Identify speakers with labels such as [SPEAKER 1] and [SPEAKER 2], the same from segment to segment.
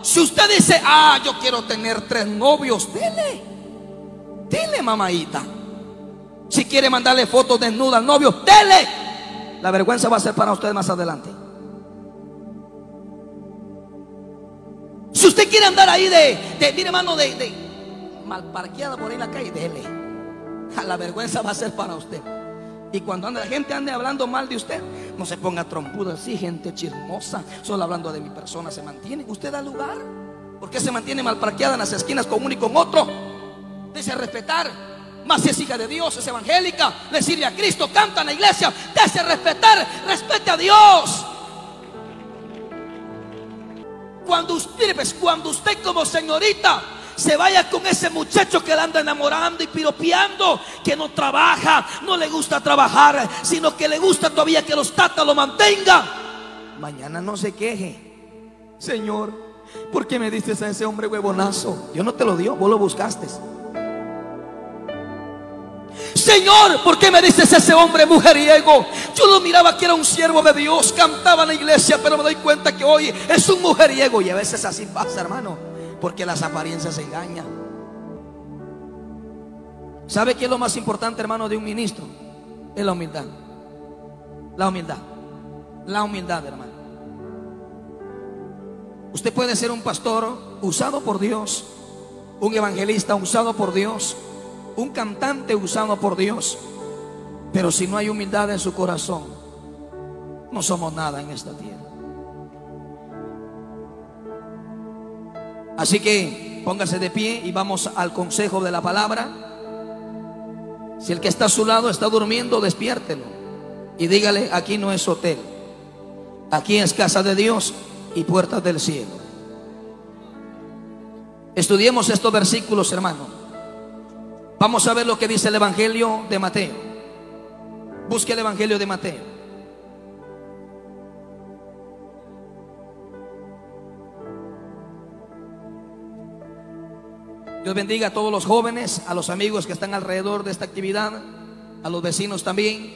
[SPEAKER 1] Si usted dice, ah, yo quiero tener 3 novios, dele, mamadita. Si quiere mandarle fotos desnudas al novio, dele. La vergüenza va a ser para usted más adelante. Si usted quiere andar ahí mire, hermano, de mal parqueada por ahí en la calle, dele. La vergüenza va a ser para usted. Y cuando la gente ande hablando mal de usted, no se ponga trompudo así, gente chismosa, solo hablando de mi persona se mantiene. ¿Usted da lugar? ¿Por qué se mantiene mal parqueada en las esquinas con uno y con otro? Dese a respetar. Más si es hija de Dios, es evangélica, le sirve a Cristo, canta en la iglesia, dese a respetar, respete a Dios. Cuando usted como señorita se vaya con ese muchacho que la anda enamorando y piropeando, que no trabaja, no le gusta trabajar, sino que le gusta todavía que los tatas lo mantengan, mañana no se queje: Señor, ¿por qué me diste a ese hombre huevonazo? Dios no te lo dio, vos lo buscaste. Señor, ¿por qué me dices ese hombre mujeriego? Yo lo miraba que era un siervo de Dios, cantaba en la iglesia, pero me doy cuenta que hoy es un mujeriego. Y a veces así pasa, hermano, porque las apariencias se engañan. ¿Sabe qué es lo más importante, hermano, de un ministro? Es la humildad. La humildad. La humildad, hermano. Usted puede ser un pastor usado por Dios, un evangelista usado por Dios, un cantante usado por Dios, pero si no hay humildad en su corazón, no somos nada en esta tierra. Así que póngase de pie y vamos al consejo de la palabra. Si el que está a su lado está durmiendo, despiértelo y dígale: aquí no es hotel, aquí es casa de Dios y puertas del cielo. Estudiemos estos versículos, hermano. Vamos a ver lo que dice el Evangelio de Mateo. Busque el Evangelio de Mateo. Dios bendiga a todos los jóvenes, a los amigos que están alrededor de esta actividad, a los vecinos también.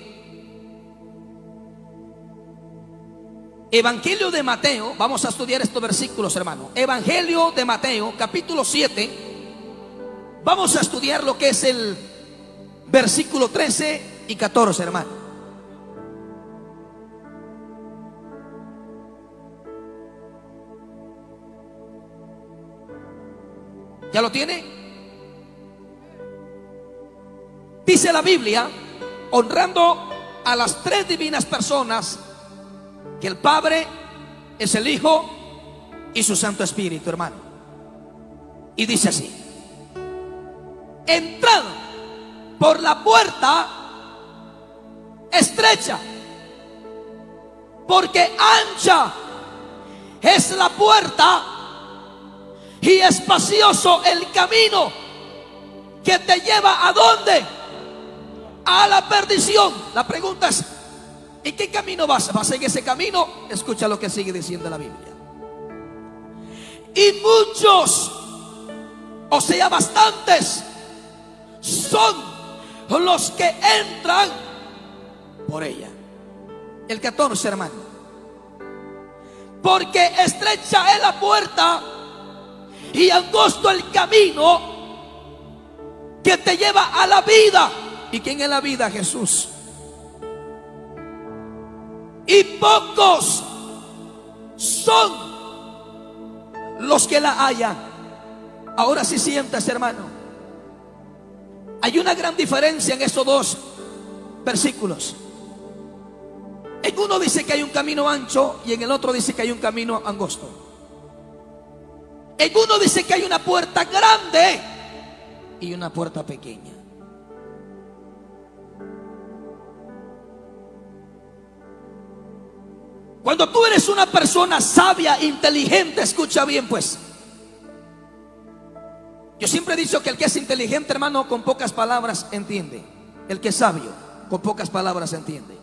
[SPEAKER 1] Evangelio de Mateo, vamos a estudiar estos versículos, hermano. Evangelio de Mateo, capítulo 7. Vamos a estudiar lo que es el versículo 13 y 14, hermano. ¿Ya lo tiene? Dice la Biblia, honrando a las 3 divinas personas, que el Padre es el Hijo y su Santo Espíritu, hermano. Y dice así: entrad por la puerta estrecha, porque ancha es la puerta y espacioso el camino que te lleva ¿a dónde? A la perdición. La pregunta es: ¿en qué camino vas? ¿Vas en ese camino? Escucha lo que sigue diciendo la Biblia. Y muchos, o sea bastantes, son los que entran por ella. El 14, hermano. Porque estrecha es la puerta y angosto el camino que te lleva a la vida. ¿Y quién es la vida? Jesús. Y pocos son los que la hallan. Ahora sí sientas, hermano. Hay una gran diferencia en esos 2 versículos. En uno dice que hay un camino ancho y en el otro dice que hay un camino angosto. En uno dice que hay una puerta grande y una puerta pequeña. Cuando tú eres una persona sabia, inteligente, escucha bien pues. Yo siempre he dicho que el que es inteligente, hermano, con pocas palabras entiende. El que es sabio, con pocas palabras entiende.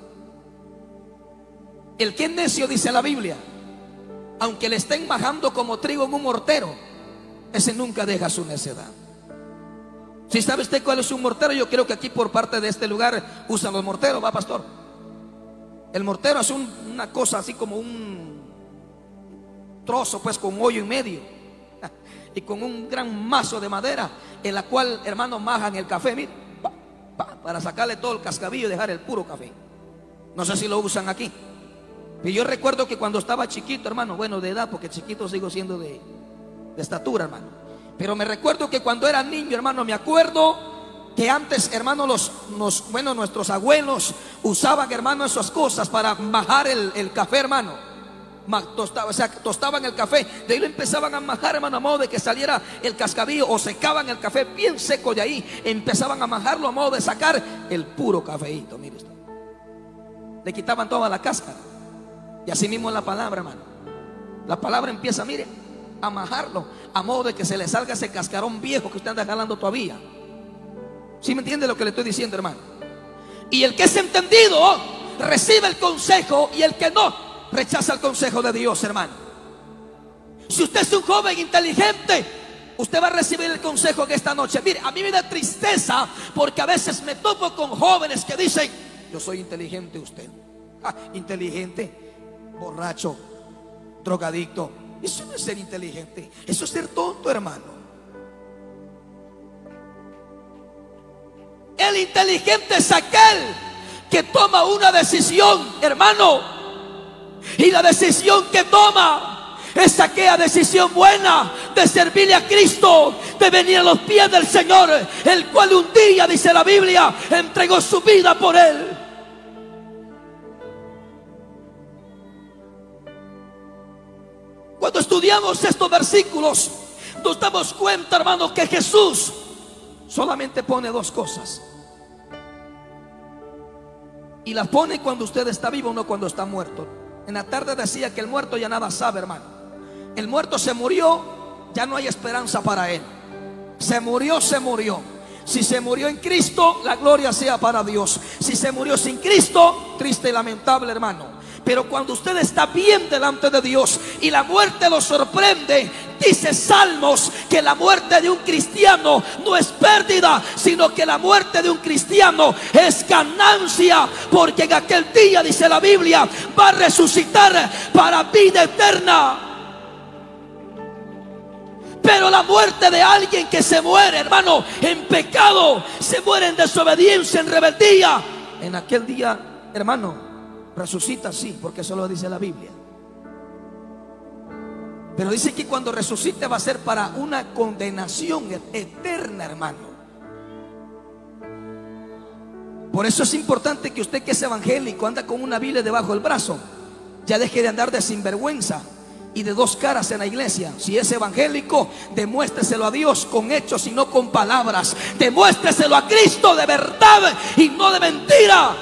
[SPEAKER 1] El que es necio, dice la Biblia, aunque le estén bajando como trigo en un mortero, ese nunca deja su necedad. Si sabe usted cuál es un mortero, yo creo que aquí por parte de este lugar usan los morteros, ¿va, pastor? El mortero es una cosa así como trozo pues con hoyo en medio y con un gran mazo de madera en la cual, hermano, majan el café, mire, para sacarle todo el cascabillo y dejar el puro café. No sé si lo usan aquí. Y yo recuerdo que cuando estaba chiquito, hermano, bueno, de edad, porque chiquito sigo siendo de estatura, hermano, pero me recuerdo que cuando era niño, hermano, me acuerdo que antes, hermano, nuestros abuelos usaban, hermano, esas cosas para majar el café, hermano. Tostaban el café, de ahí lo empezaban a majar, hermano, a modo de que saliera el cascabillo, o secaban el café bien seco, de ahí empezaban a majarlo a modo de sacar el puro cafeíto. Mire usted, le quitaban toda la cáscara. Y así mismo es la palabra, hermano. La palabra empieza, mire, a majarlo a modo de que se le salga ese cascarón viejo que usted anda jalando todavía. ¿Sí me entiende lo que le estoy diciendo, hermano? Y el que es entendido recibe el consejo, y el que no rechaza el consejo de Dios, hermano. Si usted es un joven inteligente, usted va a recibir el consejo que esta noche. Mire, a mí me da tristeza porque a veces me topo con jóvenes que dicen: yo soy inteligente. Usted, inteligente, borracho, drogadicto. Eso no es ser inteligente, eso es ser tonto, hermano. El inteligente es aquel que toma una decisión, hermano, y la decisión que toma es aquella decisión buena de servirle a Cristo, de venir a los pies del Señor, el cual un día, dice la Biblia, entregó su vida por él. Cuando estudiamos estos versículos, nos damos cuenta, hermano, que Jesús solamente pone dos cosas, y las pone cuando usted está vivo, no cuando está muerto. En la tarde decía que el muerto ya nada sabe, hermano. El muerto se murió, ya no hay esperanza para él. Se murió, se murió. Si se murió en Cristo, la gloria sea para Dios. Si se murió sin Cristo, triste y lamentable, hermano. Pero cuando usted está bien delante de Dios y la muerte lo sorprende, dice Salmos que la muerte de un cristiano no es pérdida, sino que la muerte de un cristiano es ganancia, porque en aquel día, dice la Biblia, va a resucitar para vida eterna. Pero la muerte de alguien que se muere, hermano, en pecado, se muere en desobediencia, en rebeldía, en aquel día, hermano, resucita, sí, porque eso lo dice la Biblia. Pero dice que cuando resucite va a ser para una condenación eterna, hermano. Por eso es importante que usted, que es evangélico, anda con una Biblia debajo del brazo, ya deje de andar de sinvergüenza y de dos caras en la iglesia. Si es evangélico, demuéstreselo a Dios con hechos y no con palabras. Demuéstreselo a Cristo de verdad y no de mentira.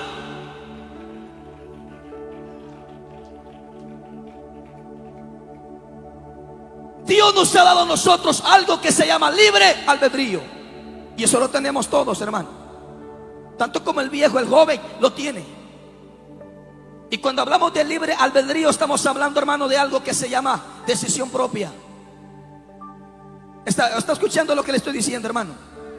[SPEAKER 1] Dios nos ha dado a nosotros algo que se llama libre albedrío, y eso lo tenemos todos, hermano. Tanto como el viejo, el joven, lo tiene. Y cuando hablamos de libre albedrío, estamos hablando, hermano, de algo que se llama decisión propia. ¿Está escuchando lo que le estoy diciendo, hermano?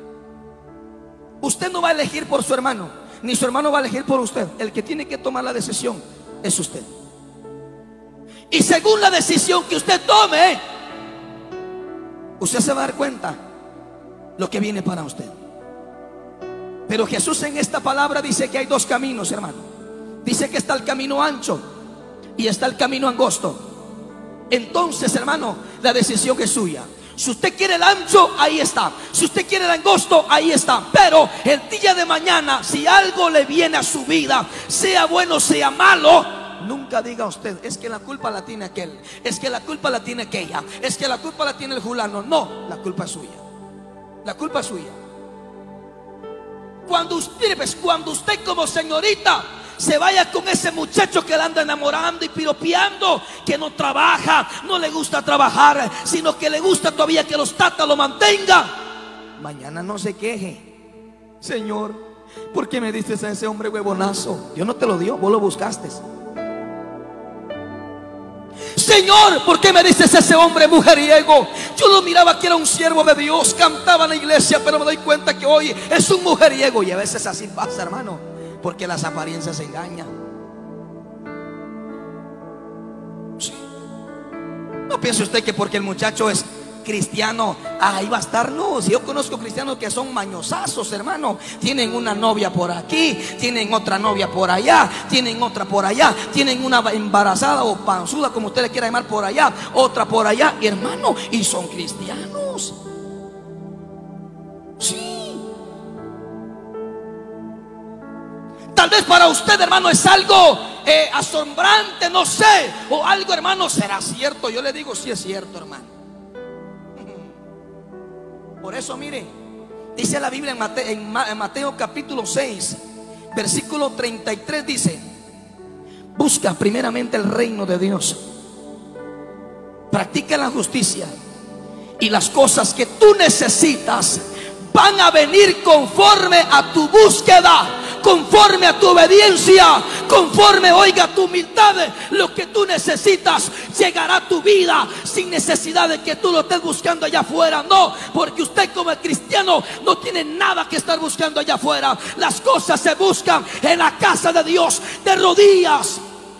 [SPEAKER 1] Usted no va a elegir por su hermano, ni su hermano va a elegir por usted. El que tiene que tomar la decisión es usted. Y según la decisión que usted tome, usted se va a dar cuenta lo que viene para usted. Pero Jesús en esta palabra dice que hay dos caminos, hermano. Dice que está el camino ancho y está el camino angosto. Entonces, hermano, la decisión es suya. Si usted quiere el ancho, ahí está. Si usted quiere el angosto, ahí está. Pero el día de mañana, si algo le viene a su vida, sea bueno, sea malo, nunca diga usted: es que la culpa la tiene aquel, es que la culpa la tiene aquella, es que la culpa la tiene el fulano. No, la culpa es suya. La culpa es suya. Cuando usted como señorita se vaya con ese muchacho que la anda enamorando y piropeando, que no trabaja, no le gusta trabajar, sino que le gusta todavía que los tatas lo mantengan, mañana no se queje: Señor, ¿por qué me diste a ese hombre huevonazo? Dios no te lo dio, vos lo buscaste. Señor, ¿por qué me dices ese hombre mujeriego? Yo lo miraba que era un siervo de Dios, cantaba en la iglesia, pero me doy cuenta que hoy es un mujeriego. Y a veces así pasa, hermano, porque las apariencias engañan. Sí. No piense usted que porque el muchacho es cristiano, ahí va a estar. No, si yo conozco cristianos que son mañosazos, hermano. Tienen una novia por aquí, tienen otra novia por allá, tienen otra por allá, tienen una embarazada o panzuda, como usted le quiera llamar, por allá, otra por allá, hermano, y son cristianos. Sí. Tal vez para usted, hermano, es algo asombrante, no sé, o algo, hermano, será cierto. Yo le digo, sí es cierto, hermano. Por eso, mire, dice la Biblia en Mateo capítulo 6, versículo 33, dice: busca primeramente el reino de Dios, practica la justicia, y las cosas que tú necesitas van a venir conforme a tu búsqueda, conforme a tu obediencia, conforme, oiga, tu humildad. Lo que tú necesitas llegará a tu vida sin necesidad de que tú lo estés buscando allá afuera. No, porque usted como cristiano no tiene nada que estar buscando allá afuera. Las cosas se buscan en la casa de Dios, de rodillas.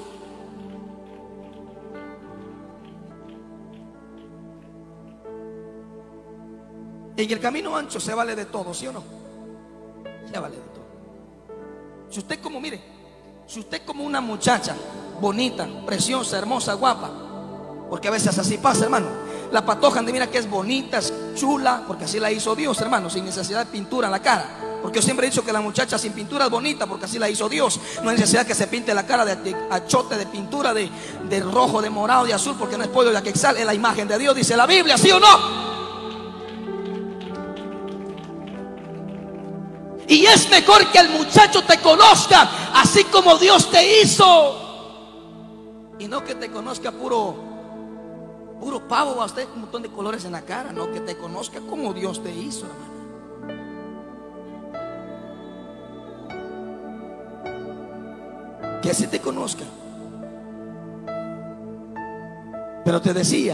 [SPEAKER 1] En el camino ancho se vale de todo, ¿sí o no? Se vale de todo. Si usted como, mire, si usted como una muchacha bonita, preciosa, hermosa, guapa, porque a veces así pasa, hermano. La patoja, mira que es bonita, es chula, porque así la hizo Dios, hermano, sin necesidad de pintura en la cara. Porque yo siempre he dicho que la muchacha sin pintura es bonita, porque así la hizo Dios. No hay necesidad que se pinte la cara de achote, de pintura, de rojo, de morado, de azul, porque no es pollo ya que exhala, es la imagen de Dios, dice la Biblia, ¿sí o no? Y es mejor que el muchacho te conozca así como Dios te hizo, y no que te conozca puro pavo, a usted un montón de colores en la cara. No, que te conozca como Dios te hizo, hermano. Que así te conozca. Pero te decía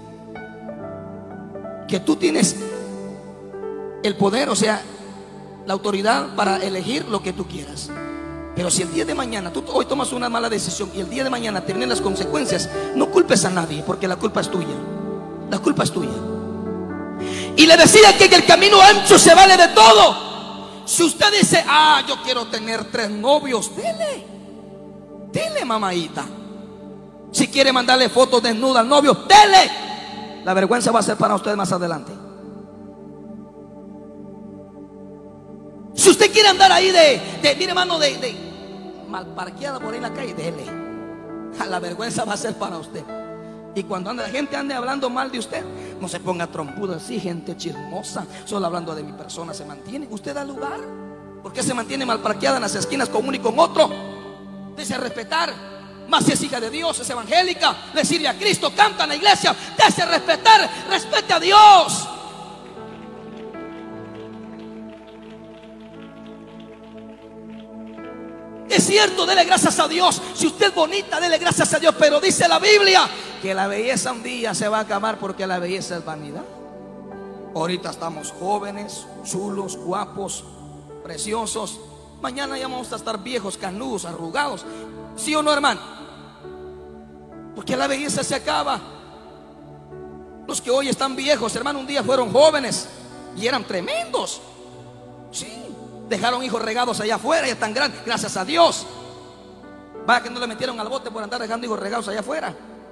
[SPEAKER 1] que tú tienes el poder, o sea, la autoridad para elegir lo que tú quieras. Pero si el día de mañana tú hoy tomas una mala decisión y el día de mañana te vienen las consecuencias, no culpes a nadie, porque la culpa es tuya. La culpa es tuya. Y le decía que en el camino ancho se vale de todo. Si usted dice: yo quiero tener 3 novios, dele, mamadita. Si quiere mandarle fotos desnudas al novio, dele. La vergüenza va a ser para usted más adelante. Si usted quiere andar ahí mire, hermano, de mal parqueada por ahí en la calle, dele. La vergüenza va a ser para usted. Y cuando la gente ande hablando mal de usted, no se ponga trompudo así, gente chismosa, solo hablando de mi persona. Se mantiene, usted da lugar. ¿Por qué se mantiene mal parqueada en las esquinas con uno y con otro? Dese respetar. Más si es hija de Dios, es evangélica, le sirve a Cristo, canta en la iglesia, dese respetar, respete a Dios. Es cierto, dele gracias a Dios. Si usted es bonita, dele gracias a Dios. Pero dice la Biblia que la belleza un día se va a acabar, porque la belleza es vanidad. Ahorita estamos jóvenes, chulos, guapos, preciosos. Mañana ya vamos a estar viejos, canudos, arrugados. ¿Sí o no, hermano? Porque la belleza se acaba. Los que hoy están viejos, hermano, un día fueron jóvenes y eran tremendos. Sí. Dejaron hijos regados allá afuera y están grandes, gracias a Dios. Vaya que no le metieron al bote por andar dejando hijos regados allá afuera.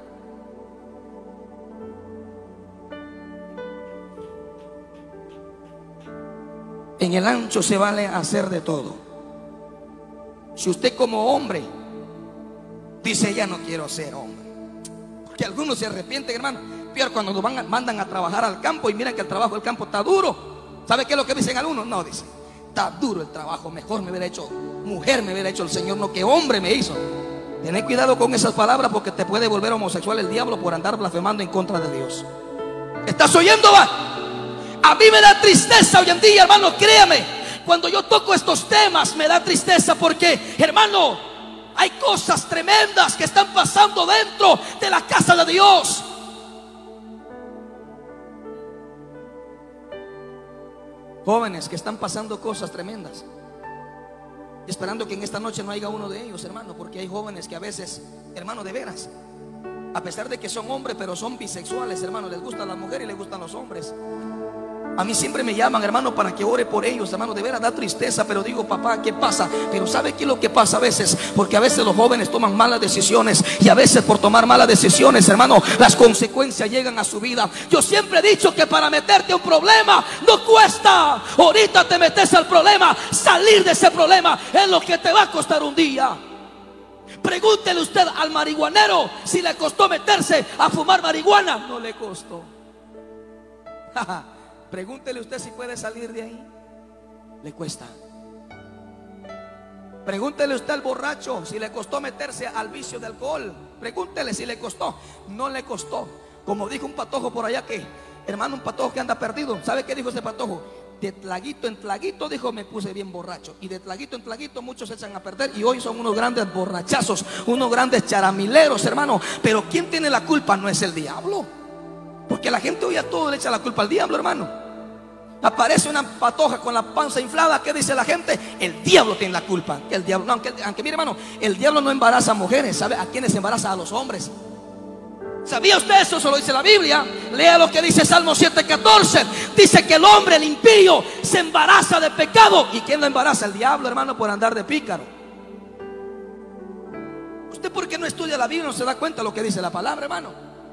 [SPEAKER 1] En el ancho se vale hacer de todo. Si usted como hombre dice: ya no quiero ser hombre, porque algunos se arrepienten, hermano. Peor cuando nos mandan a trabajar al campo y miran que el trabajo del campo está duro. ¿Sabe qué es lo que dicen algunos? No, dicen: está duro el trabajo, mejor me hubiera hecho mujer, me hubiera hecho el Señor, no que hombre me hizo. Ten cuidado con esas palabras, porque te puede volver homosexual el diablo por andar blasfemando en contra de Dios. ¿Estás oyendo, va? A mí me da tristeza hoy en día, hermano, créame. Cuando yo toco estos temas me da tristeza, porque, hermano, hay cosas tremendas que están pasando dentro de la casa de Dios. Jóvenes que están pasando cosas tremendas, esperando que en esta noche no haya uno de ellos, hermano, porque hay jóvenes que a veces, hermano, de veras, A pesar de que son hombres, pero son bisexuales, hermano. Les gustan las mujeres y les gustan los hombres. A mí siempre me llaman, hermano, para que ore por ellos, hermano. De veras da tristeza, pero digo, papá, ¿qué pasa? Pero ¿sabe qué es lo que pasa a veces? Porque a veces los jóvenes toman malas decisiones, y a veces por tomar malas decisiones, hermano, las consecuencias llegan a su vida. Yo siempre he dicho que para meterte a un problema no cuesta. Ahorita te metes al problema, salir de ese problema es lo que te va a costar un día. Pregúntele usted al marihuanero si le costó meterse a fumar marihuana. No le costó. Pregúntele usted si puede salir de ahí. Le cuesta. Pregúntele usted al borracho si le costó meterse al vicio de alcohol. Pregúntele si le costó. No le costó. Como dijo un patojo por allá, que, hermano, un patojo que anda perdido. ¿Sabe qué dijo ese patojo? De tlaguito en tlaguito, dijo, me puse bien borracho. Y de tlaguito en tlaguito muchos se echan a perder, y hoy son unos grandes borrachazos, unos grandes charamileros, hermano. Pero ¿quién tiene la culpa? No es el diablo, porque la gente hoy a todo le echa la culpa al diablo, hermano. Aparece una patoja con la panza inflada, ¿qué dice la gente? El diablo tiene la culpa. Que el diablo, no, aunque mire, hermano, el diablo no embaraza a mujeres. ¿Sabe a quiénes embaraza? A los hombres. ¿Sabía usted eso? Eso lo dice la Biblia. Lea lo que dice Salmo 7:14. Dice que el hombre, el impío, se embaraza de pecado. ¿Y quién lo embaraza? El diablo, hermano, por andar de pícaro. Usted, porque no estudia la Biblia, no se da cuenta de lo que dice la palabra, hermano.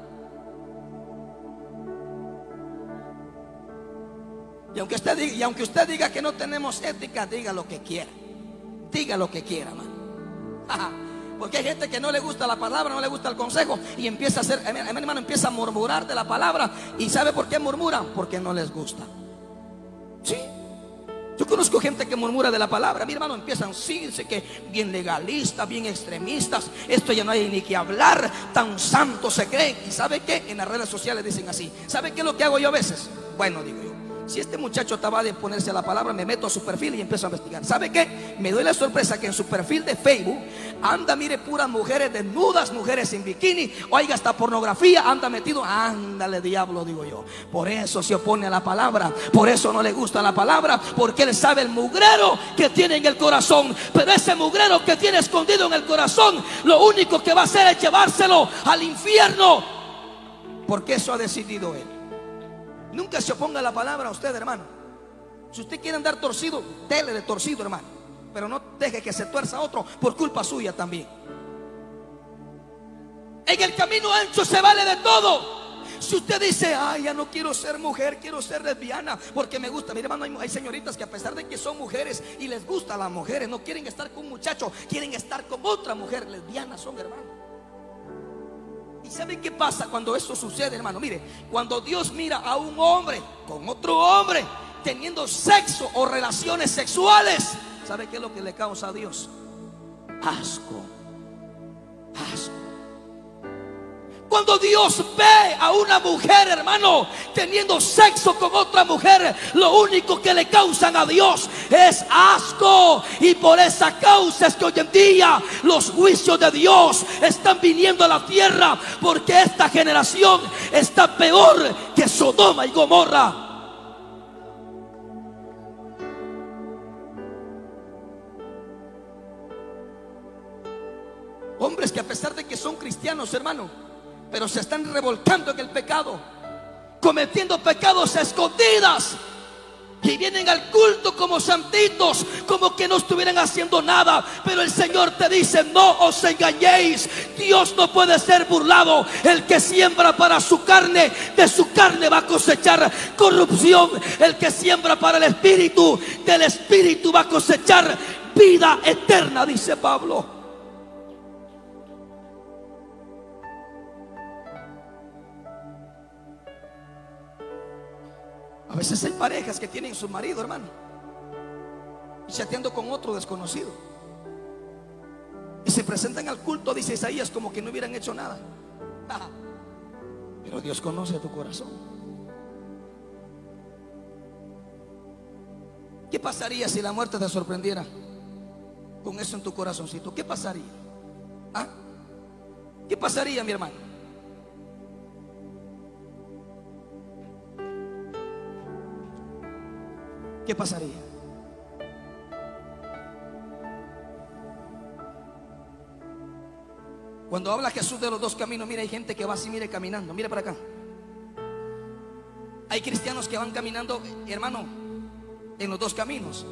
[SPEAKER 1] Y aunque usted diga que no tenemos ética, diga lo que quiera. Diga lo que quiera, hermano. Porque hay gente que no le gusta la palabra, no le gusta el consejo, y empieza a hacer, hermano, empieza a murmurar de la palabra. ¿Y sabe por qué murmuran? Porque no les gusta. Sí. Yo conozco gente que murmura de la palabra. Mi hermano, empiezan, sí, dice que bien legalistas, bien extremistas. Esto ya no hay ni que hablar, tan santos se creen. ¿Y sabe qué? En las redes sociales dicen así. ¿Sabe qué es lo que hago yo a veces? Bueno, digo yo, si este muchacho acaba de ponerse a la palabra, me meto a su perfil y empiezo a investigar. ¿Sabe qué? Me doy la sorpresa que en su perfil de Facebook anda, mire, puras mujeres desnudas, mujeres en bikini, oiga, hasta pornografía anda metido. Ándale, diablo, digo yo. Por eso se opone a la palabra, por eso no le gusta la palabra, porque él sabe el mugrero que tiene en el corazón. Pero ese mugrero que tiene escondido en el corazón, lo único que va a hacer es llevárselo al infierno, porque eso ha decidido él. Nunca se oponga a la palabra a usted, hermano. Si usted quiere andar torcido, dele de torcido, hermano, pero no deje que se tuerza otro por culpa suya también. En el camino ancho se vale de todo. Si usted dice, ay, ya no quiero ser mujer, quiero ser lesbiana porque me gusta. Mire, hermano, hay señoritas que a pesar de que son mujeres y les gusta a las mujeres, no quieren estar con un muchacho, quieren estar con otra mujer. Lesbianas son, hermano. ¿Y saben qué pasa cuando eso sucede, hermano? Mire, cuando Dios mira a un hombre con otro hombre teniendo sexo o relaciones sexuales, ¿sabe qué es lo que le causa a Dios? Asco. Asco. Cuando Dios ve a una mujer, hermano, teniendo sexo con otra mujer, lo único que le causan a Dios es asco. Y por esa causa es que hoy en día los juicios de Dios están viniendo a la tierra, porque esta generación está peor que Sodoma y Gomorra. Hombres que a pesar de que son cristianos, hermano, pero se están revolcando en el pecado, cometiendo pecados a escondidas, y vienen al culto como santitos, como que no estuvieran haciendo nada. Pero el Señor te dice, no os engañéis, Dios no puede ser burlado. El que siembra para su carne, de su carne va a cosechar corrupción. El que siembra para el Espíritu, del Espíritu va a cosechar vida eterna, dice Pablo. A veces hay parejas que tienen su marido, hermano, y chateando con otro desconocido, y se presentan al culto, dice Isaías, como que no hubieran hecho nada. Pero Dios conoce tu corazón. ¿Qué pasaría si la muerte te sorprendiera con eso en tu corazoncito? ¿Qué pasaría? ¿Ah? ¿Qué pasaría, mi hermano? ¿Qué pasaría? Cuando habla Jesús de los dos caminos, mire, hay gente que va así, mire, caminando. Mire para acá. Hay cristianos que van caminando, hermano, en los dos caminos,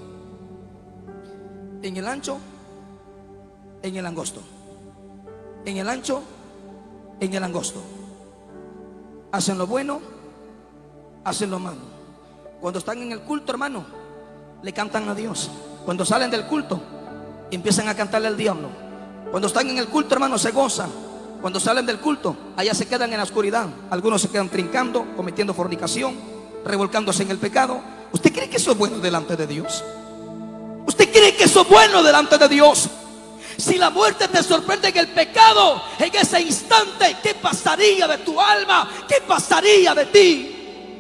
[SPEAKER 1] en el ancho, en el angosto. En el ancho, en el angosto. Hacen lo bueno, hacen lo malo. Cuando están en el culto, hermano, le cantan a Dios. Cuando salen del culto, empiezan a cantarle al diablo. Cuando están en el culto, hermano, se gozan. Cuando salen del culto, allá se quedan en la oscuridad. Algunos se quedan trincando, cometiendo fornicación, revolcándose en el pecado. ¿Usted cree que eso es bueno delante de Dios? ¿Usted cree que eso es bueno delante de Dios? Si la muerte te sorprende en el pecado, en ese instante, ¿qué pasaría de tu alma? ¿Qué pasaría de ti?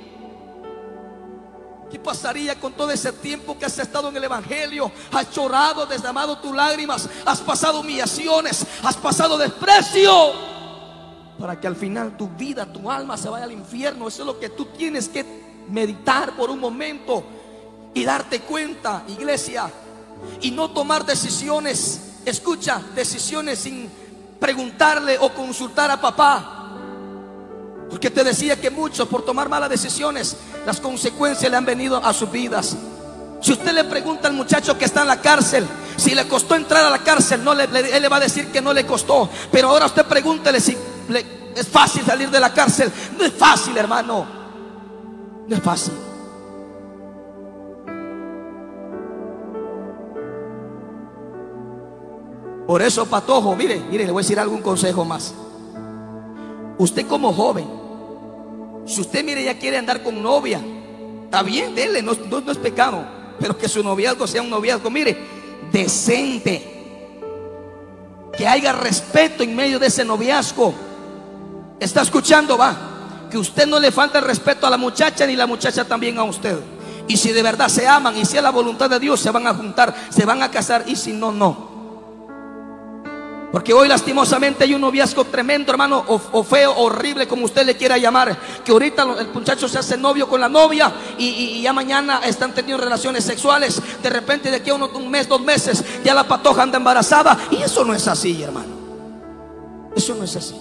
[SPEAKER 1] ¿Qué pasaría con todo ese tiempo que has estado en el evangelio? Has llorado, derramado tus lágrimas, has pasado humillaciones, has pasado desprecio, para que al final tu vida, tu alma se vaya al infierno. Eso es lo que tú tienes que meditar por un momento y darte cuenta, iglesia, y no tomar decisiones. Escucha, decisiones sin preguntarle o consultar a papá. Porque te decía que muchos, por tomar malas decisiones, las consecuencias le han venido a sus vidas. Si usted le pregunta al muchacho que está en la cárcel si le costó entrar a la cárcel, él le va a decir que no le costó. Pero ahora usted pregúntele si es fácil salir de la cárcel. No es fácil, hermano. No es fácil. Por eso, patojo, mire, le voy a decir algún consejo más. Usted como joven, si usted, mire, ya quiere andar con novia, está bien, dele, no es pecado. Pero que su noviazgo sea un noviazgo, mire, decente, que haya respeto en medio de ese noviazgo. ¿Está escuchando? Va, que usted no le falte el respeto a la muchacha, ni la muchacha también a usted. Y si de verdad se aman y si es la voluntad de Dios, se van a juntar, se van a casar. Y si no, no. Porque hoy lastimosamente hay un noviazgo tremendo, hermano, o feo, horrible, como usted le quiera llamar. Que ahorita el muchacho se hace novio con la novia y ya mañana están teniendo relaciones sexuales. De repente de aquí a un mes, 2 meses, ya la patoja anda embarazada. Y eso no es así, hermano. Eso no es así.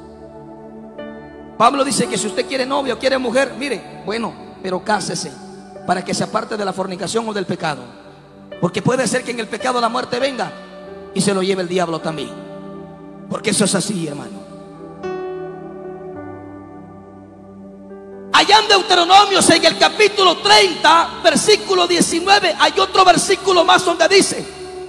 [SPEAKER 1] Pablo dice que si usted quiere novio o quiere mujer, mire, bueno, pero cásese, para que se aparte de la fornicación o del pecado. Porque puede ser que en el pecado la muerte venga y se lo lleve el diablo también. Porque eso es así, hermano. Allá en Deuteronomios, en el capítulo 30, versículo 19, hay otro versículo más donde dice: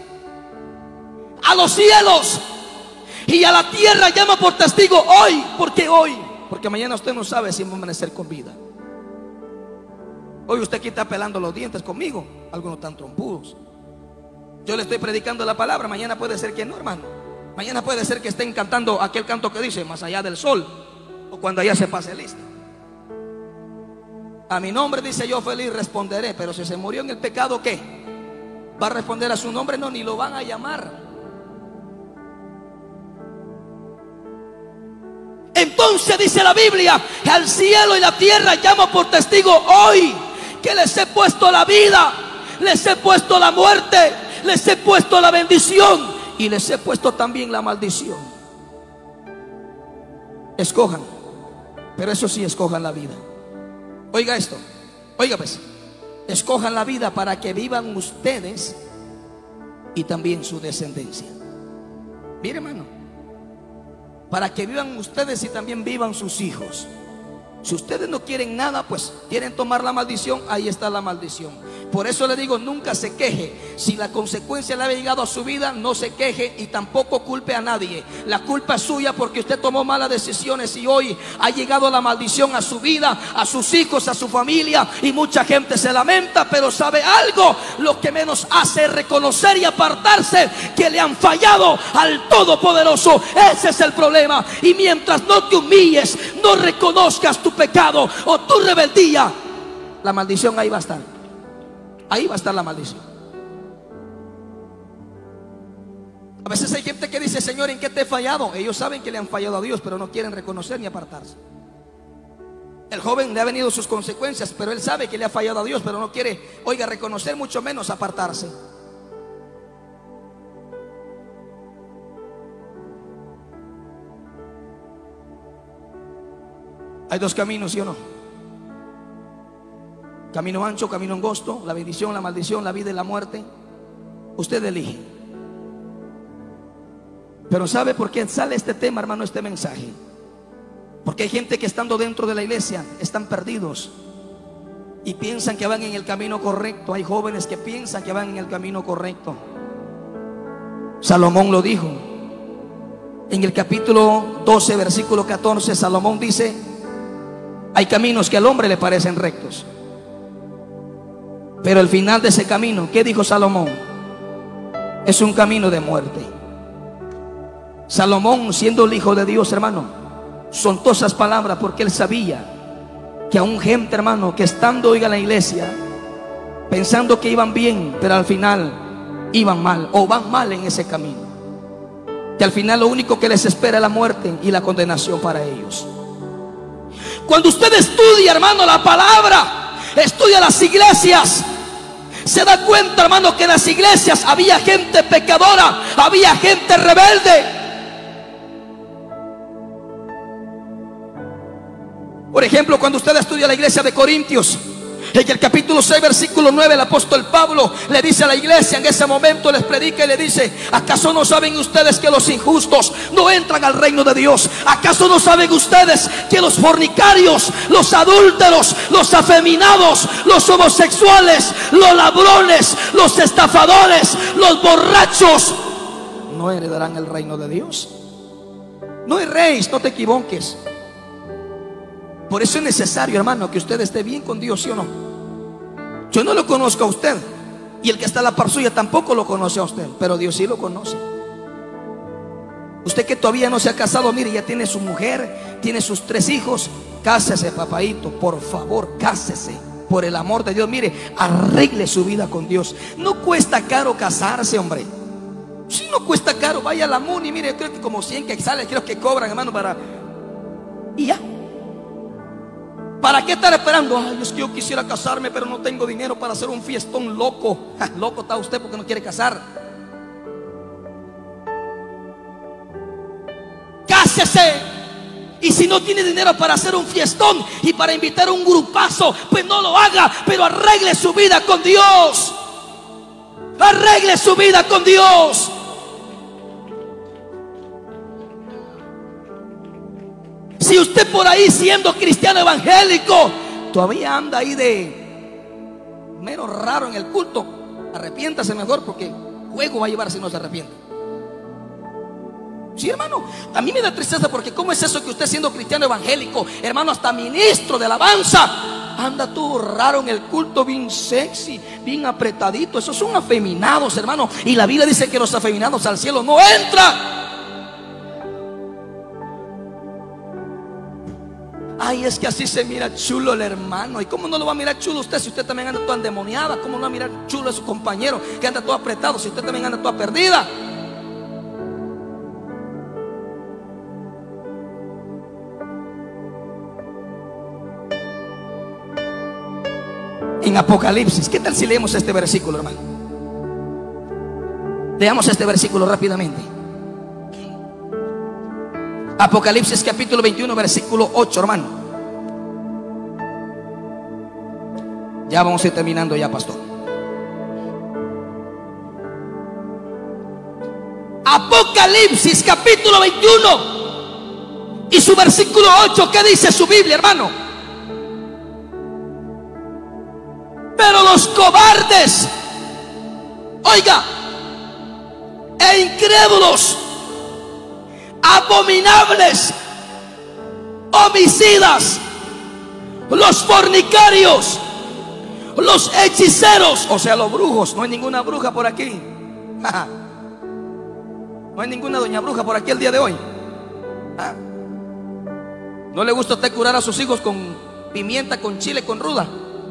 [SPEAKER 1] a los cielos y a la tierra llama por testigo hoy. ¿Por qué hoy? Porque mañana usted no sabe si va a amanecer con vida. Hoy usted aquí está pelando los dientes conmigo, algunos tan trompudos. Yo le estoy predicando la palabra, mañana puede ser que no, hermano. Mañana puede ser que estén cantando aquel canto que dice: más allá del sol, o cuando allá se pase lista. A mi nombre, dice, yo feliz responderé. Pero si se murió en el pecado, ¿qué? ¿Va a responder a su nombre? No, ni lo van a llamar. Entonces dice la Biblia que al cielo y la tierra llamo por testigo hoy que les he puesto la vida, les he puesto la muerte, les he puesto la bendición y les he puesto también la maldición. Escojan, pero eso sí, escojan la vida. Oiga esto, oiga pues, escojan la vida para que vivan ustedes y también su descendencia. Mire, hermano, para que vivan ustedes y también vivan sus hijos. Si ustedes no quieren nada, pues quieren tomar la maldición, ahí está la maldición. Por eso le digo, nunca se queje. Si la consecuencia le ha llegado a su vida, no se queje y tampoco culpe a nadie. La culpa es suya porque usted tomó malas decisiones y hoy ha llegado la maldición a su vida, a sus hijos, a su familia. Y mucha gente se lamenta, pero ¿sabe algo? Lo que menos hace es reconocer y apartarse que le han fallado al Todopoderoso. Ese es el problema. Y mientras no te humilles, no reconozcas tu pecado o tu rebeldía, la maldición ahí va a estar. Ahí va a estar la maldición. A veces hay gente que dice: Señor, ¿en qué te he fallado? Ellos saben que le han fallado a Dios, pero no quieren reconocer ni apartarse. El joven le ha venido sus consecuencias, pero él sabe que le ha fallado a Dios, pero no quiere, oiga, reconocer, mucho menos apartarse. Hay dos caminos, ¿sí o no? Camino ancho, camino angosto, la bendición, la maldición, la vida y la muerte. Usted elige. Pero ¿sabe por qué sale este tema, hermano, este mensaje? Porque hay gente que estando dentro de la iglesia están perdidos y piensan que van en el camino correcto. Hay jóvenes que piensan que van en el camino correcto. Salomón lo dijo en el capítulo 12, versículo 14. Salomón dice: hay caminos que al hombre le parecen rectos, pero el final de ese camino, ¿qué dijo Salomón? Es un camino de muerte. Salomón, siendo el hijo de Dios, hermano, soltó esas palabras porque él sabía que aún gente, hermano, que estando hoy en la iglesia pensando que iban bien, pero al final iban mal o van mal en ese camino, que al final lo único que les espera es la muerte y la condenación para ellos. Cuando usted estudia, hermano, la palabra, estudia las iglesias, se da cuenta, hermano, que en las iglesias había gente pecadora, había gente rebelde. Por ejemplo, cuando usted estudia la iglesia de Corintios, en el capítulo 6, versículo 9, el apóstol Pablo le dice a la iglesia, en ese momento les predica y le dice: ¿acaso no saben ustedes que los injustos no entran al reino de Dios? ¿Acaso no saben ustedes que los fornicarios, los adúlteros, los afeminados, los homosexuales, los ladrones, los estafadores, los borrachos no heredarán el reino de Dios? No erréis, no te equivoques. Por eso es necesario, hermano, que usted esté bien con Dios, ¿sí o no? Yo no lo conozco a usted, y el que está a la par suya tampoco lo conoce a usted, pero Dios sí lo conoce. Usted que todavía no se ha casado, mire, ya tiene su mujer, tiene sus 3 hijos. Cásese, papadito, por favor, cásese. Por el amor de Dios, mire, arregle su vida con Dios. No cuesta caro casarse, hombre. Si no cuesta caro, vaya a la MUNI, mire, creo que como 100 quetzales creo que cobran, hermano, para... y ya. ¿Para qué estar esperando? Ay, es que yo quisiera casarme, pero no tengo dinero para hacer un fiestón loco. Loco está usted porque no quiere casar. Cásese. Y si no tiene dinero para hacer un fiestón y para invitar a un grupazo, pues no lo haga, pero arregle su vida con Dios. Arregle su vida con Dios. Si usted por ahí, siendo cristiano evangélico, todavía anda ahí de mero raro en el culto, arrepiéntase mejor, porque juego va a llevar si no se arrepiente. Sí, hermano, a mí me da tristeza, porque ¿cómo es eso que usted, siendo cristiano evangélico, hermano, hasta ministro de alabanza, anda todo raro en el culto, bien sexy, bien apretadito? Esos son afeminados, hermano, y la Biblia dice que los afeminados al cielo no entran. Ay, es que así se mira chulo el hermano. ¿Y cómo no lo va a mirar chulo usted si usted también anda toda endemoniada? ¿Cómo no va a mirar chulo a su compañero que anda todo apretado si usted también anda toda perdida? En Apocalipsis, ¿qué tal si leemos este versículo, hermano? Leamos este versículo rápidamente. Apocalipsis capítulo 21, versículo 8, hermano. Ya vamos a ir terminando ya, pastor. Apocalipsis capítulo 21 y su versículo 8. ¿Qué dice su Biblia, hermano? Pero los cobardes, oiga, e incrédulos, abominables, homicidas, los fornicarios, los hechiceros, o sea, los brujos. No hay ninguna bruja por aquí. No hay ninguna doña bruja por aquí el día de hoy. ¿No le gusta a usted curar a sus hijos con pimienta, con chile, con ruda?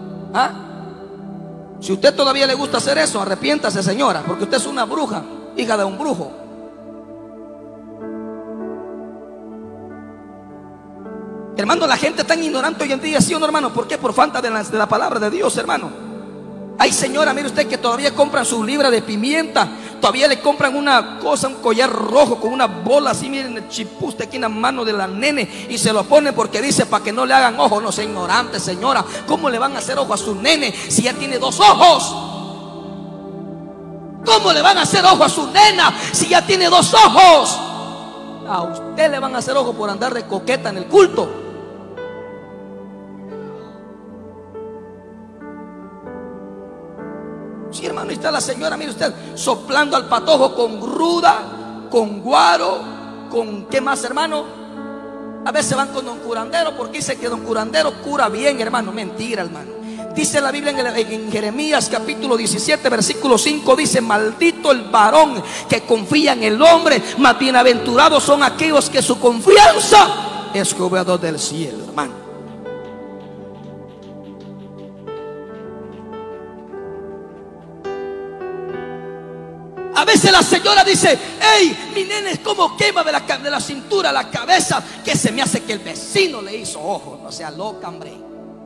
[SPEAKER 1] Si usted todavía le gusta hacer eso, arrepiéntase, señora, porque usted es una bruja, hija de un brujo. Hermano, la gente tan ignorante hoy en día, ¿sí o no, hermano? ¿Por qué? Por falta de la palabra de Dios, hermano. Ay, señora, mire usted que todavía compran sus libras de pimienta, Todavía le compran una cosa, un collar rojo con una bola así, miren, el chipuste aquí en la mano de la nene, y se lo ponen porque dice para que no le hagan ojo. No sea ignorante, señora. ¿Cómo le van a hacer ojo a su nene si ya tiene 2 ojos? ¿Cómo le van a hacer ojo a su nena si ya tiene 2 ojos? A usted le van a hacer ojo por andar de coqueta en el culto. Sí, hermano, ahí está la señora, mire usted, soplando al patojo con ruda, con guaro, con ¿qué más, hermano? A veces van con don curandero porque dice que don curandero cura bien, hermano. Mentira, hermano. Dice la Biblia en Jeremías capítulo 17 versículo 5, dice: maldito el varón que confía en el hombre, mas bienaventurados son aquellos que su confianza es jugador del cielo, hermano. A veces la señora dice: hey, mi nene es como quema de la cintura a la cabeza, que se me hace que el vecino le hizo ojo. No sea loca, hombre.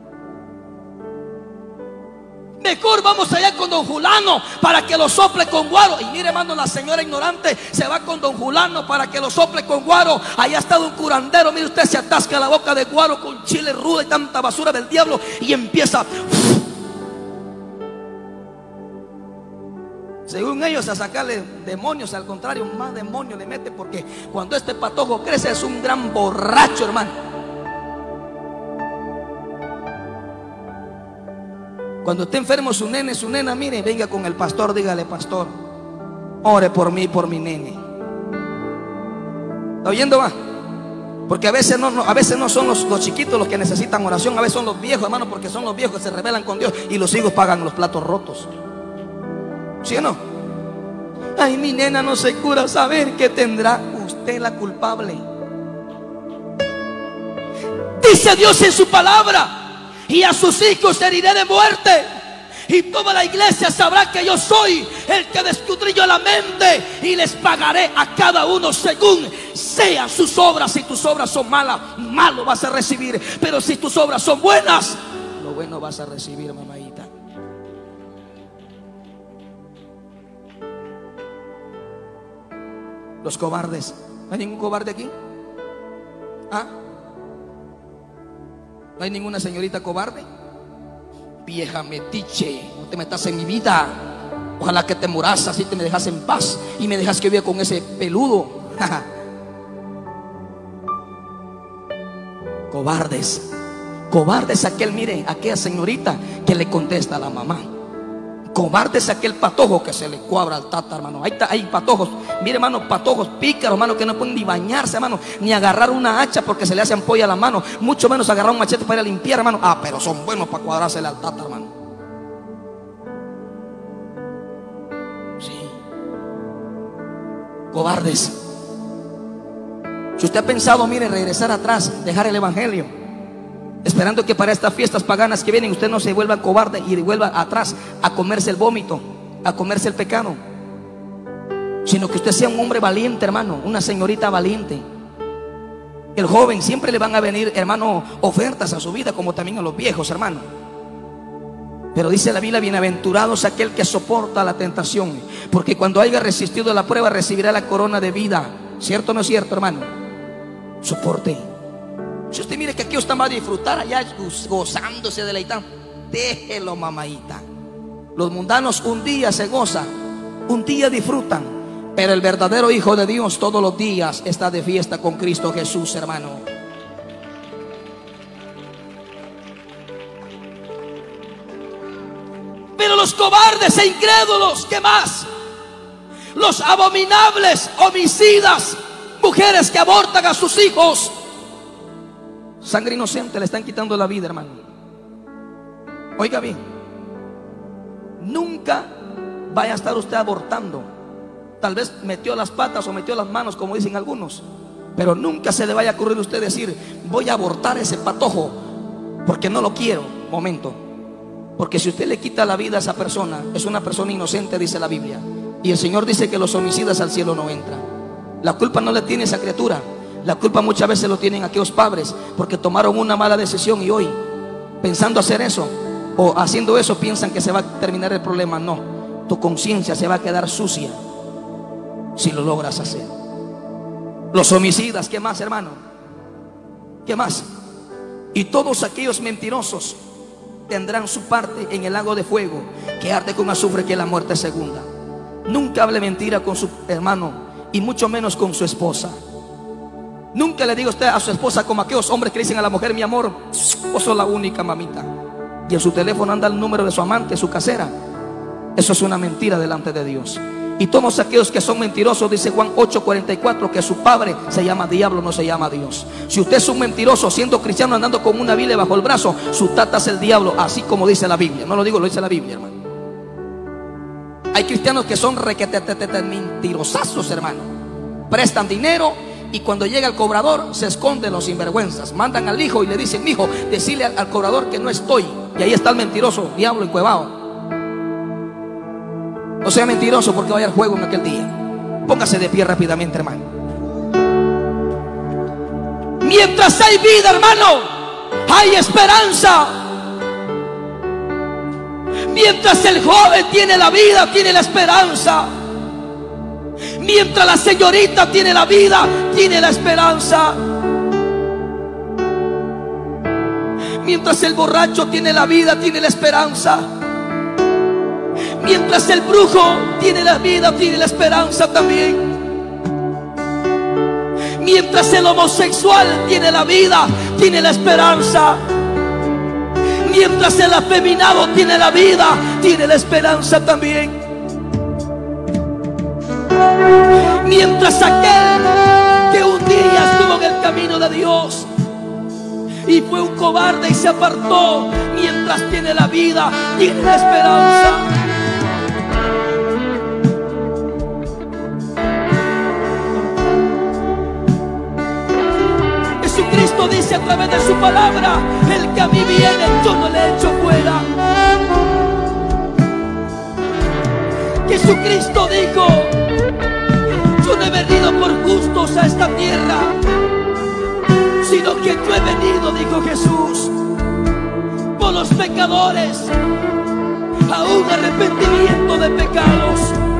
[SPEAKER 1] Mejor vamos allá con don Julano para que lo sople con guaro. Y mire, hermano, la señora ignorante se va con don Julano para que lo sople con guaro. Allá está un curandero, mire usted, se atasca la boca de guaro con chile rudo y tanta basura del diablo, y empieza, según ellos, a sacarle demonios. Al contrario, más demonios le mete, porque cuando este patojo crece es un gran borracho, hermano. Cuando esté enfermo su nene, su nena, mire, venga con el pastor, dígale: pastor, ore por mí, por mi nene. ¿Está oyendo, va? Porque a veces no son los chiquitos los que necesitan oración, a veces son los viejos, hermano, porque son los viejos que se rebelan con Dios y los hijos pagan los platos rotos. ¿Sí o no? Ay, mi nena no se cura. Saber que tendrá usted la culpable. Dice Dios en su palabra: y a sus hijos heriré de muerte, y toda la iglesia sabrá que yo soy el que descudriño la mente, y les pagaré a cada uno según sean sus obras. Si tus obras son malas, malo vas a recibir, pero si tus obras son buenas, lo bueno vas a recibir, mamadita. Los cobardes. ¿No hay ningún cobarde aquí? ¿Ah? ¿No hay ninguna señorita cobarde? Vieja metiche, no te metas en mi vida. Ojalá que te muras, así te me dejas en paz y me dejas que viva con ese peludo. Cobardes. Cobardes aquel, mire, aquella señorita que le contesta a la mamá. Cobarde es aquel patojo que se le cuadra al tata, hermano. Hay patojos, mire, hermano, patojos pícaros, hermano, que no pueden ni bañarse, hermano, ni agarrar una hacha porque se le hace ampolla a la mano, mucho menos agarrar un machete para ir a limpiar, hermano. Ah, pero son buenos para cuadrársele al tata, hermano. Sí. Cobardes. Si usted ha pensado, mire, regresar atrás, dejar el evangelio, esperando que para estas fiestas paganas que vienen usted no se vuelva cobarde y vuelva atrás a comerse el vómito, a comerse el pecado, sino que usted sea un hombre valiente, hermano, una señorita valiente. El joven siempre le van a venir, hermano, ofertas a su vida, como también a los viejos, hermano. Pero dice la Biblia: bienaventurados aquel que soporta la tentación, porque cuando haya resistido la prueba recibirá la corona de vida. ¿Cierto o no es cierto, hermano? Soporte. Si usted mire que aquí usted va a disfrutar allá gozándose, deleitando, déjelo, mamadita. Los mundanos un día se gozan, un día disfrutan, pero el verdadero hijo de Dios todos los días está de fiesta con Cristo Jesús, hermano. Pero los cobardes e incrédulos, ¿qué más? Los abominables, homicidas, mujeres que abortan a sus hijos, sangre inocente, le están quitando la vida, hermano. Oiga bien, nunca vaya a estar usted abortando. Tal vez metió las patas o metió las manos, como dicen algunos, pero nunca se le vaya a ocurrir a usted decir: voy a abortar ese patojo porque no lo quiero. Momento. Porque si usted le quita la vida a esa persona, es una persona inocente, dice la Biblia. Y el Señor dice que los homicidas al cielo no entran. La culpa no la tiene esa criatura. La culpa muchas veces lo tienen aquellos padres, porque tomaron una mala decisión y hoy, pensando hacer eso o haciendo eso, piensan que se va a terminar el problema. No, tu conciencia se va a quedar sucia si lo logras hacer. Los homicidas, ¿qué más, hermano? ¿Qué más? Y todos aquellos mentirosos tendrán su parte en el lago de fuego que arde con azufre, que es la muerte segunda. Nunca hable mentira con su hermano, y mucho menos con su esposa. Nunca le diga usted a su esposa como aquellos hombres que le dicen a la mujer: mi amor, vos sos la única, mamita. Y en su teléfono anda el número de su amante, su casera. Eso es una mentira delante de Dios. Y todos aquellos que son mentirosos, dice Juan 8:44, que su padre se llama diablo, no se llama Dios. Si usted es un mentiroso siendo cristiano, andando con una Biblia bajo el brazo, su tata es el diablo, así como dice la Biblia. No lo digo, lo dice la Biblia, hermano. Hay cristianos que son mentirosazos, hermano. Prestan dinero y cuando llega el cobrador se esconden los sinvergüenzas. Mandan al hijo y le dicen: hijo, decirle al cobrador que no estoy. Y ahí está el mentiroso, diablo encuevado. No sea mentiroso porque vaya al juego en aquel día. Póngase de pie rápidamente, hermano. Mientras hay vida, hermano, hay esperanza. Mientras el joven tiene la vida, tiene la esperanza. Mientras la señorita tiene la vida, tiene la esperanza. Mientras el borracho tiene la vida, tiene la esperanza. Mientras el brujo tiene la vida, tiene la esperanza también. Mientras el homosexual tiene la vida, tiene la esperanza. Mientras el afeminado tiene la vida, tiene la esperanza también. Mientras aquel que un día estuvo en el camino de Dios y fue un cobarde y se apartó, mientras tiene la vida, tiene la esperanza. Jesucristo dice a través de su palabra: el que a mí viene, yo no le echo fuera. Jesucristo dijo: yo no he venido por justos a esta tierra, sino que yo he venido, dijo Jesús, por los pecadores, a un arrepentimiento de pecados.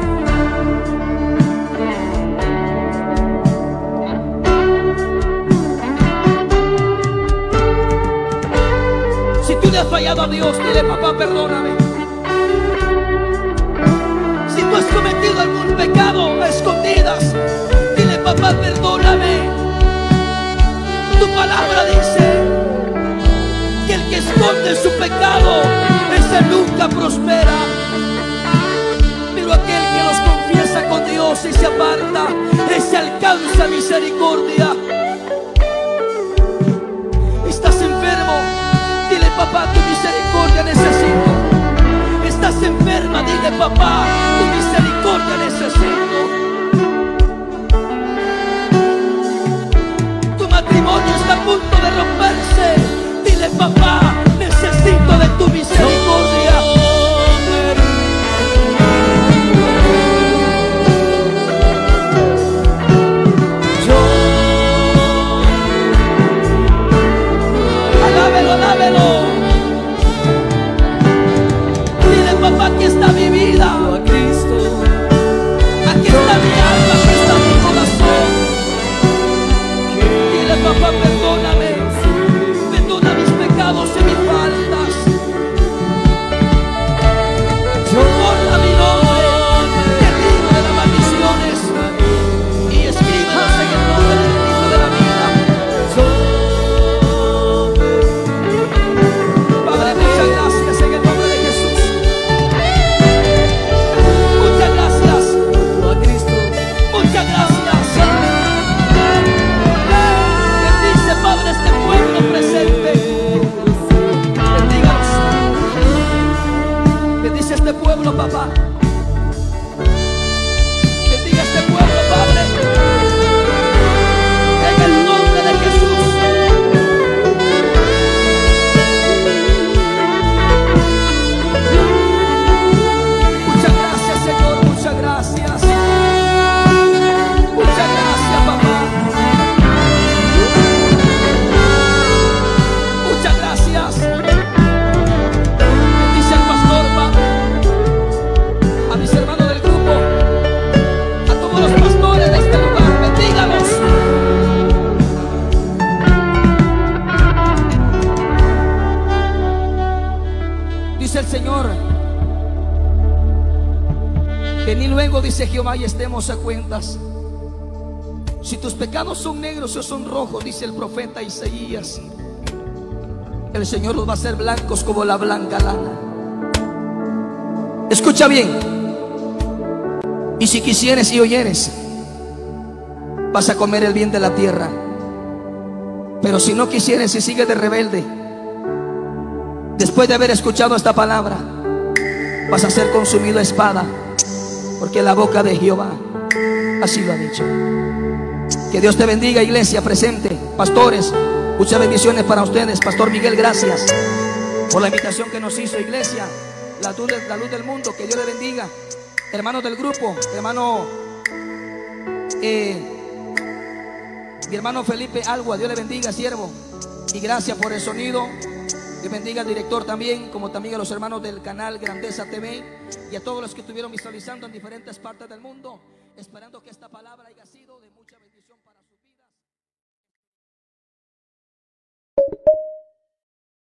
[SPEAKER 1] Si tú le has fallado a Dios, dile: papá, perdóname. Si tú has cometido algún pecado a escondidas, dile: papá, perdóname. Tu palabra dice que el que esconde su pecado, ese nunca prospera. Pero aquel que los confiesa con Dios y se aparta, ese alcanza misericordia. ¿Estás enfermo? Dile: papá, tu misericordia necesito. Estás enferma, dile: papá, tu misericordia necesito. Tu matrimonio está a punto de romperse, dile: papá, necesito de tu misericordia. Alábelo, alábelo. Dile: papá, aquí está mi vida. Aquí está mi alma, aquí está mi corazón. Dile: papá, perdóname. Perdona mis pecados y mis faltas. Borra mi nombre del libro de las maldiciones y escríbelos en el nombre del libro de la vida. Padre, muchas gracias en el nombre de Jesús. Muchas gracias. Muchas gracias. Bendice, Padre, este pueblo presente. Bendígalos. Bendice este pueblo, papá. Bendiga este pueblo, Padre. En el nombre de Jesús. Muchas gracias, Señor. Muchas gracias. Muchas gracias, papá. Muchas gracias. Bendice al pastor, Padre. Dice el Señor: venid luego, dice Jehová, y estemos a cuentas. Si tus pecados son negros o son rojos, dice el profeta Isaías, el Señor los va a hacer blancos como la blanca lana. Escucha bien. Y si quisieres y oyeres, vas a comer el bien de la tierra. Pero si no quisieres y sigues de rebelde, después de haber escuchado esta palabra, vas a ser consumido a espada, porque la boca de Jehová así lo ha dicho. Que Dios te bendiga, iglesia presente, pastores, muchas bendiciones para ustedes. Pastor Miguel, gracias por la invitación que nos hizo, iglesia, la luz del mundo. Que Dios le bendiga. Hermanos del grupo, mi hermano Felipe Algua, Dios le bendiga, siervo, y gracias por el sonido. Dios bendiga al director también, como también a los hermanos del canal Grandeza TV y a todos los que estuvieron visualizando en diferentes partes del mundo, esperando que esta palabra haya sido